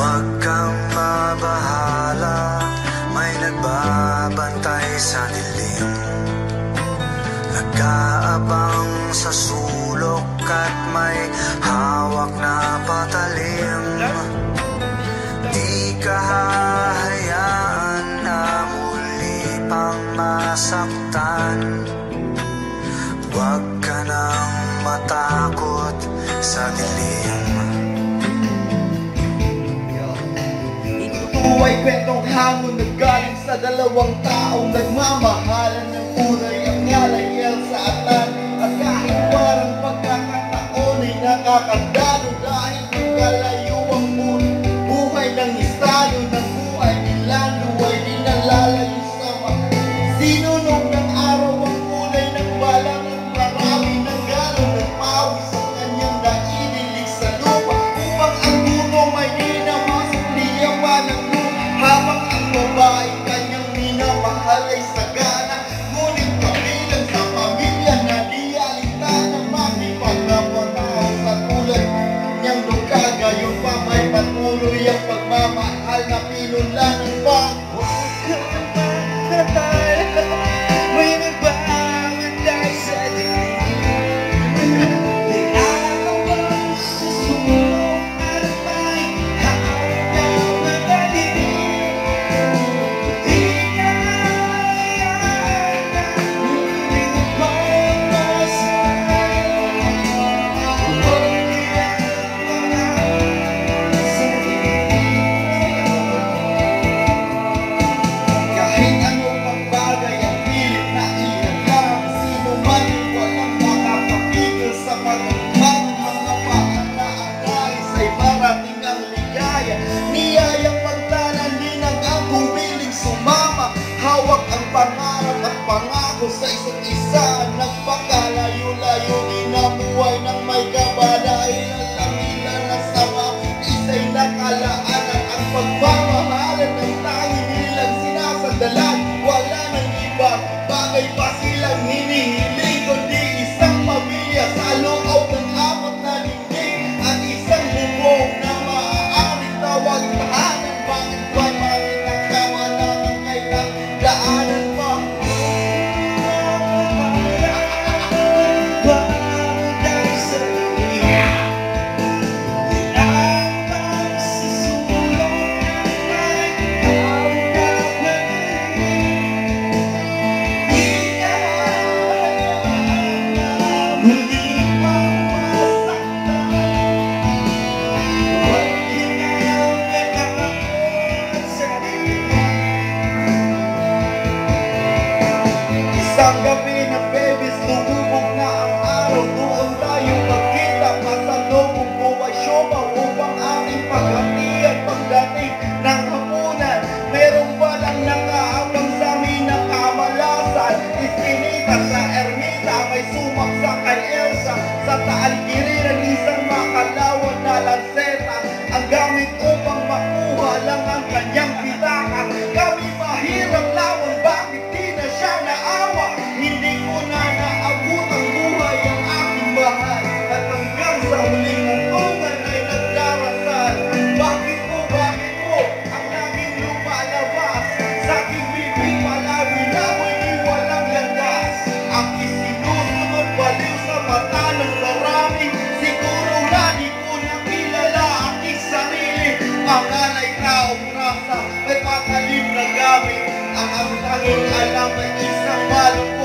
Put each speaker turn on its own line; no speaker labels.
Huwag kang mabahala, may nagbabantay sa dilim, nag-aabang sa sulok at may hawak na patalim. Di ka hahayaan na muli pang masaktan. Huwag ka nang matakot sa dilim.
Ito ay kwentong hamon na galing sa dalawang taong nagmamahalan ng tunay. Ang ngalay Elsa at Lani, at kahit parang pagkakataon ay nakakadalo dahil magkalayo ang buhay ng estado ng buhay nila. Luway di nalalayo sa sinunog ng araw ang kulay ng balang at marami ng gano'n ng pawis sa kanyang nainilig sa lupa upang ang gunong ay dinamasok niya pa ng lupa habang ang babae kanyang minamahal ay sagana. Ngunit kabilang sa pamilya na di alintana makipagkapataw sa tulad niyang luka. Gayon pa may patuloy ang pagmamahal na pinunla ng bago. May nagbabantay sa dilim, nag-aabang sa sulok at may hawak na patalim. Di ka hahayaan na muling magpasaktan. Huwag kang matakot sa dilim. Kahit ano pang bagay ang pilit na ihalam, sino man ang walang makapakigil sa pagmamahal. Mga paana ang nais ay marating ang ligaya, niyayang pagtanan din ang humiling sumama. Hawak ang pangarap at pangako sa isa't isa, nagpakalayo-layo din ang buhay ng may kabala. Ilan nila na sa isa'y nakalaanan ang pagmamahalan ng tangi nilang sinasandalan. Wala nang ibang bagay pa silang hinihiling kundi isang pamilya sa loob ng apat na dingding at isang bubong na maaaring tawagin tahanan. Bakit ba bakit ang tama na ang kailang daanan pa? Babantay sa dilim, nag-aabang sa sulok at may hawak na patalim. Di ka hahayaan na muling magpasaktan. Huwag kang matakot sa dilim. Isang gabi na babies, lumubog na ang araw. Doon tayo magkita, pasalubong ko ay syoma upang aking paghatian. Pagdating ng hapunan, meron palang nakaabang sa amin na kamalasan. Isinita sa ermita, may sumaksak kay Elsa. Sa taaligirin ng isang makalawan na lanseta, ang gamit upang makuha lang ang kanyang pitaka. Kami mahirap lawan, bakit di na siya naawa? Hindi ko na naabot ang buhay ang aking mahal, at hanggang sa huling muntungan ay nagdarasal. Bakit mo ang laging lumalabas sa aking bibig? Palawi-lawi di walang landas. Ang isinusunod baliw sa mata ng marami. Siguro na di ko nakilala aking sarili. Pangalay taong rasa, may patalim na gamit. Ang tanging alam ay isang balong